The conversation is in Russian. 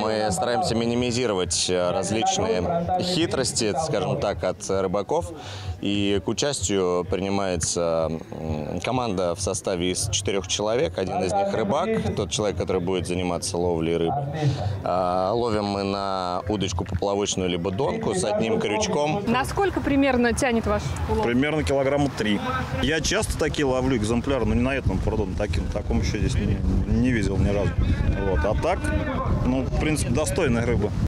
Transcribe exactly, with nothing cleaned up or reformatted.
мы стараемся минимизировать различные хитрости, скажем так, от рыбаков. И к участию принимается команда в составе из четырех человек. Один из них рыбак, тот человек, который будет заниматься ловлей рыбы. Ловим мы на удочку поплавочную либо донку с одним крючком. Насколько примерно тянет ваш улов? Примерно килограмма три. Я часто такие ловлю экземпляры, но не на этом, пардон, таким, таком еще здесь не, не видел ни разу. Вот. А так, ну, в принципе, достойная рыба.